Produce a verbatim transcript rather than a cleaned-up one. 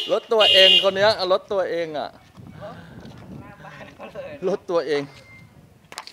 รถตัวเองคนเนี้ยรถตัวเองอ่ะรถตัวเอง